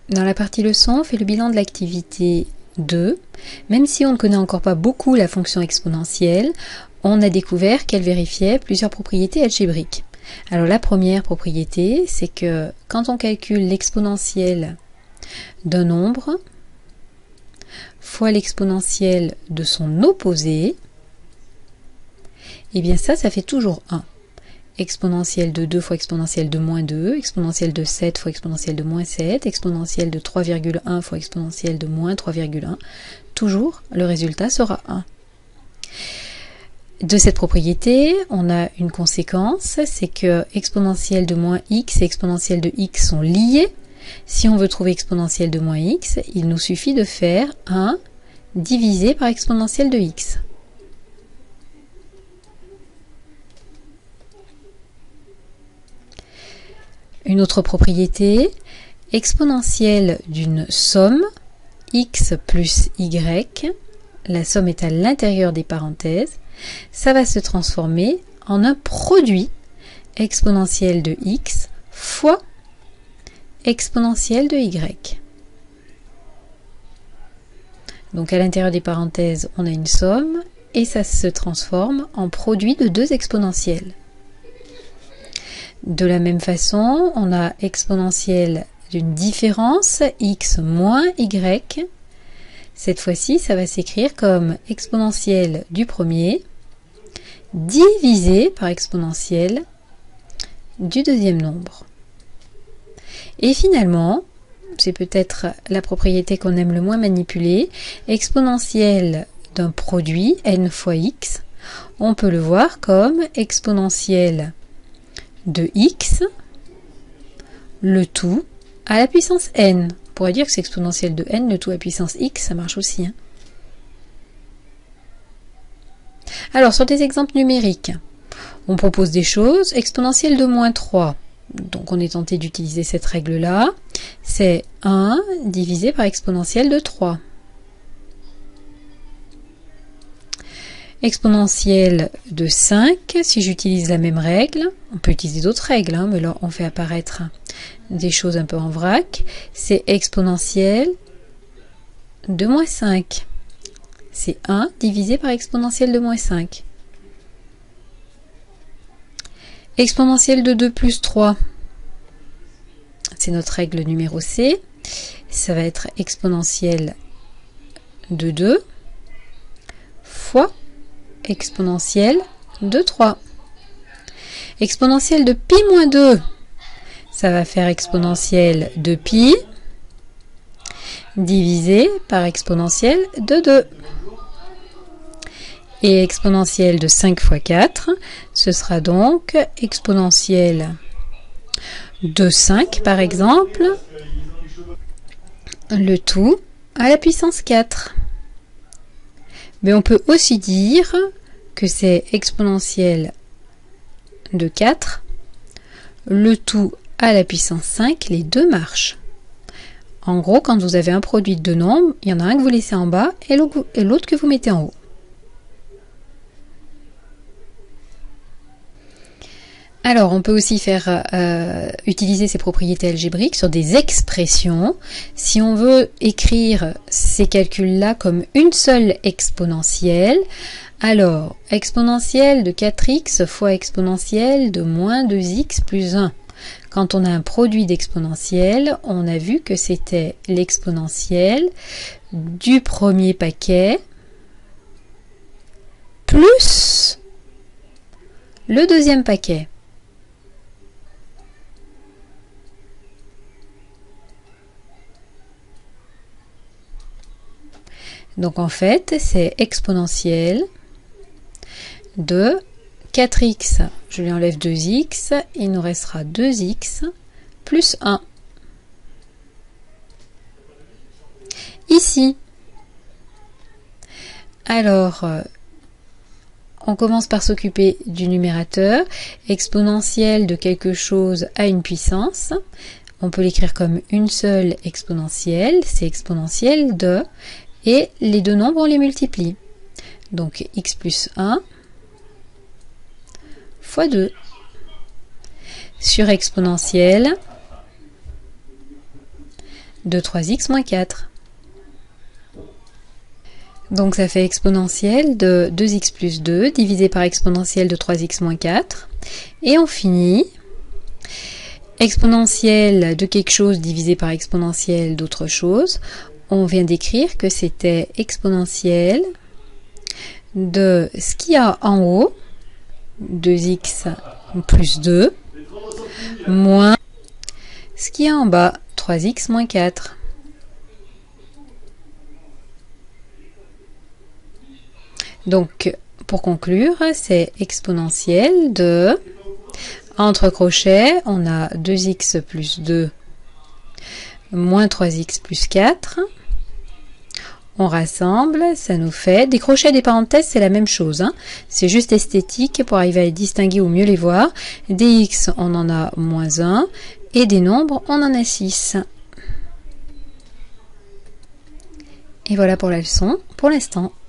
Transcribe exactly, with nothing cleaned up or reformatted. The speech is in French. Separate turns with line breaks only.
Dans la partie leçon, on fait le bilan de l'activité deux. Même si on ne connaît encore pas beaucoup la fonction exponentielle, on a découvert qu'elle vérifiait plusieurs propriétés algébriques. Alors la première propriété, c'est que quand on calcule l'exponentielle d'un nombre fois l'exponentielle de son opposé, et bien ça, ça fait toujours un. Exponentielle de deux fois exponentielle de moins deux, exponentielle de sept fois exponentielle de moins sept, exponentielle de trois virgule un fois exponentielle de moins trois virgule un. Toujours, le résultat sera un. De cette propriété, on a une conséquence, c'est que exponentielle de moins x et exponentielle de x sont liées. Si on veut trouver exponentielle de moins x, il nous suffit de faire un divisé par exponentielle de x. Une autre propriété, exponentielle d'une somme, x plus y, la somme est à l'intérieur des parenthèses, ça va se transformer en un produit exponentielle de x fois exponentielle de y. Donc à l'intérieur des parenthèses, on a une somme et ça se transforme en produit de deux exponentielles. De la même façon, on a exponentielle d'une différence, x moins y. Cette fois-ci, ça va s'écrire comme exponentielle du premier divisé par exponentielle du deuxième nombre. Et finalement, c'est peut-être la propriété qu'on aime le moins manipuler, exponentielle d'un produit, n fois x, on peut le voir comme exponentielle de x, le tout à la puissance n. On pourrait dire que c'est exponentielle de n, le tout à puissance x, ça marche aussi. Hein. Alors, sur des exemples numériques, on propose des choses, exponentielle de moins trois. Donc, on est tenté d'utiliser cette règle-là. C'est un divisé par exponentielle de trois. Exponentielle de cinq, si j'utilise la même règle, on peut utiliser d'autres règles, hein, mais là on fait apparaître des choses un peu en vrac, c'est exponentielle de moins cinq. C'est un divisé par exponentielle de moins cinq. Exponentielle de deux plus trois, c'est notre règle numéro C, ça va être exponentielle de deux fois exponentielle de trois. Exponentielle de pi moins deux, ça va faire exponentielle de pi divisé par exponentielle de deux. Et exponentielle de cinq fois quatre, ce sera donc exponentielle de cinq par exemple, le tout à la puissance quatre. Mais on peut aussi dire que c'est exponentielle de quatre, le tout à la puissance cinq, les deux marchent. En gros, quand vous avez un produit de deux nombres, il y en a un que vous laissez en bas et l'autre que vous mettez en haut. Alors, on peut aussi faire euh, utiliser ces propriétés algébriques sur des expressions. Si on veut écrire ces calculs-là comme une seule exponentielle, alors, exponentielle de quatre x fois exponentielle de moins deux x plus un. Quand on a un produit d'exponentielle, on a vu que c'était l'exponentielle du premier paquet plus le deuxième paquet. Donc en fait, c'est exponentielle de quatre x, je lui enlève deux x, il nous restera deux x plus un. Ici, alors, on commence par s'occuper du numérateur, exponentielle de quelque chose à une puissance. On peut l'écrire comme une seule exponentielle, c'est exponentielle de... Et les deux nombres, on les multiplie. Donc x plus un fois deux. Sur exponentielle, de trois x moins quatre. Donc ça fait exponentielle de deux x plus deux divisé par exponentielle de trois x moins quatre. Et on finit exponentielle de quelque chose divisé par exponentielle d'autre chose. On vient d'écrire que c'était exponentielle de ce qu'il y a en haut, deux x plus deux, moins ce qu'il y a en bas, trois x moins quatre. Donc, pour conclure, c'est exponentielle de, entre crochets, on a deux x plus deux moins trois x plus quatre. On rassemble, ça nous fait, des crochets et des parenthèses, c'est la même chose, hein. C'est juste esthétique pour arriver à les distinguer ou mieux les voir. Des x, on en a moins un, et des nombres, on en a six. Et voilà pour la leçon, pour l'instant.